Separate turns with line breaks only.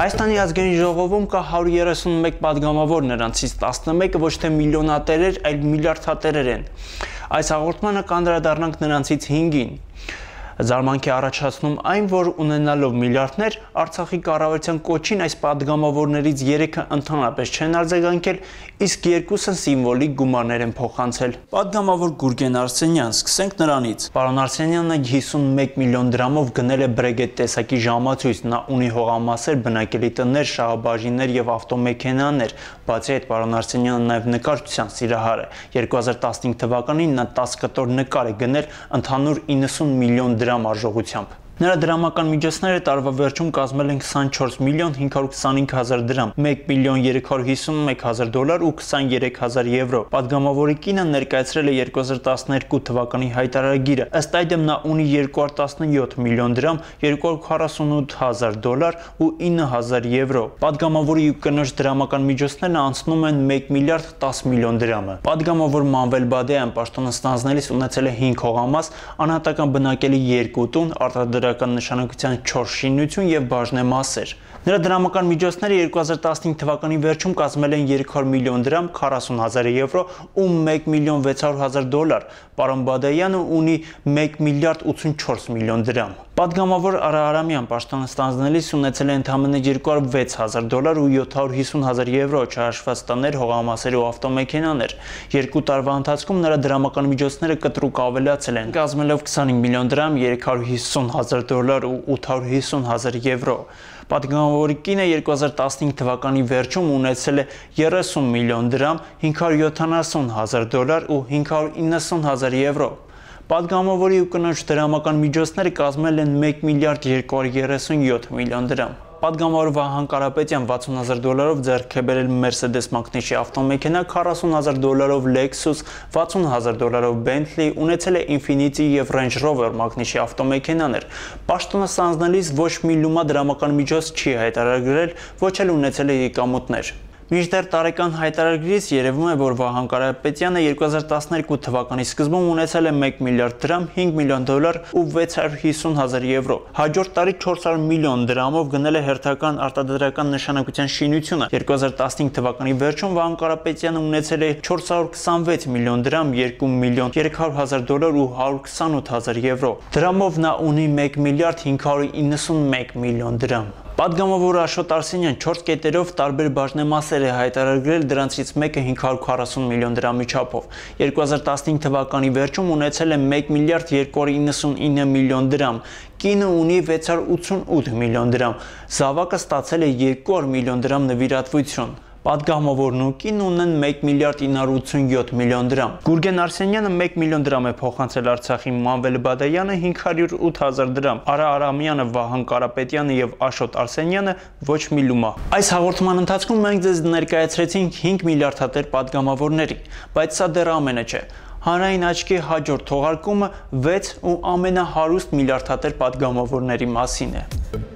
Հայաստանի ազգային ժողովում կա 131 падգամավոր, նրանցից 11-ը ոչ թե միլիոնատերեր, այլ միլիարդատերեր են։ Այս հաղորդմանը կանդրադառնանք նրանցից 5-ին։ Զարմանք է առաջացնում այն, որ ունենալով միլիարդներ, Արցախի կառավարության կոչին այս падգամավորներից 3-ը ընդհանրապես չեն արձագանքել, իսկ 2-ը սիմվոլիկ գումարներ են փոխանցել։ Падգամավոր Գուրգեն Արսենյան, սկսենք նրանից։ Պարոն Արսենյանը 51 միլիոն դրամով գնել է բրեգետ տեսակի ժամացույց, նա ունի հողամասեր, բնակելի տներ, շահաբաժիններ եւ ավտոմեքենաներ։ Բացի այդ, պարոն Արսենյանը նաեւ նկարչության սիրահար է։ 2015 թվականին նա 10 կտոր նկար է գնել ընդհանուր 90 միլիոն դրամ արժողությամբ։ Նրա դրամական միջոցները տարվա վերջում կազմել են 24 միլիոն 525 հազար դրամ, 1 միլիոն 351 հազար դոլար ու 23 հազար եվրո։ Падգամավորի կինը ներկայացրել է 2012 թվականի հայտարարագիրը։ Ըստ այդմ նա ունի 217 միլիոն դրամ, 248 հազար դոլար ու 9 հազար եվրո։ Падգամավորի ու կնոջ դրամական միջոցներն անցնում են 1 միլիարդ 10 միլիոն դրամը։ Падգամավոր Մանվել Բադեյան պաշտոնը ստանձնելիս ունեցել է 5 հողամաս, անհատական բնակելի 2 տուն, արտադրական նշանակության 4 շինություն եւ բաժնեմասեր։ Նրա դրամական միջոցները 2015 թվականի վերջում կազմել են 300 միլիոն դրամ, 40 հազար եվրո ու 1 միլիոն 600 հազար դոլար։ Պարոն Բադեյանը ունի 1 միլիարդ 84 միլիոն դրամ։ Падգամավոր Արա Արամյան պաշտոնը ստանձնելիս ունեցել է ընդամենը 206 հազար դոլար ու 750 հազար եվրո, չհաշված տներ, հողամասեր ու ավտոմեքենաներ։ 2 տարվա ընթացքում նրա դրամական միջոցները կտրուկ ավելացել են, կազմելով 25 միլիոն դրամ, 350 հազար դոլար ու 850 հազար եվրո։ Падգամավորի կինը 2015 թվականի վերջում ունեցել է 30 միլիոն դրամ, 570 հազար դոլար ու 590 հազար եվրո։ Падգամավորի ու կնոջ դրամական միջոցները կազմել են 1 միլիարդ 237 միլիոն դրամ։ Падգամավոր Վահան Կարապետյան 60 հազար դոլարով ձեռք է բերել Mercedes մակնիշի ավտոմեքենա, 40 հազար դոլարով Lexus, 60 հազար դոլարով Bentley, ունեցել է Infiniti եւ Range Rover մակնիշի ավտոմեքենաներ։ Պաշտոնը ստանձնելիս ոչ մի լումա դրամական միջոց չի հայտարարել, ոչ էլ ունեցել է եկամուտներ։ Մինչդեռ տարեկան հայտարարագրից երևում է, որ Վահան Կարապետյանը 2012 թվականի սկզբում ունեցել է 1 միլիարդ դրամ, 5 միլիոն դոլար ու 650 հազար եվրո։ Հաջորդ տարի 400 միլիոն դրամով գնել է հերթական արտադրական նշանակության շինությունը։ 2015 թվականի վերջում Վահան Կարապետյանը ունեցել է 426 միլիոն դրամ, 2 միլիոն 300 հազար դոլար ու 128 հազար եվրո։ Դրամով նա ունի 1 միլիարդ 591 միլիոն դրամ։ Падգամավոր Աշոտ Արսենյան 4 կետերով տարբեր բաժնեմասեր է հայտարարել, դրանցից մեկը 540 միլիոն դրամի չափով։ 2015 թվականի վերջում ունեցել է 1 միլիարդ 299 միլիոն դրամ։ Կինը ունի 688 միլիոն դրամ։ Զավակը ստացել է 200 միլիոն դրամ նվիրատվություն։ Падգամավորն ու կինն ունեն 1 միլիարդ 987 միլիոն դրամ։ Գուրգեն Արսենյանը 1 միլիոն դրամ է փոխանցել Արցախի, Մանվել Բադեյանը 508 հազար դրամ, Արա Արամյանը, Վահան Կարապետյանը եւ Աշոտ Արսենյանը ոչ մի լումա։ Այս հաղորդման ընթացքում մենք ձեզ ներկայացրեցինք 5 միլիարդատեր падգամավորների, բայց սա դեռ ամենը չէ։ Հանրային աչքի հաջորդ թողարկումը 6 ու ամենահարուստ միլիարդատեր падգամավորների մասին է։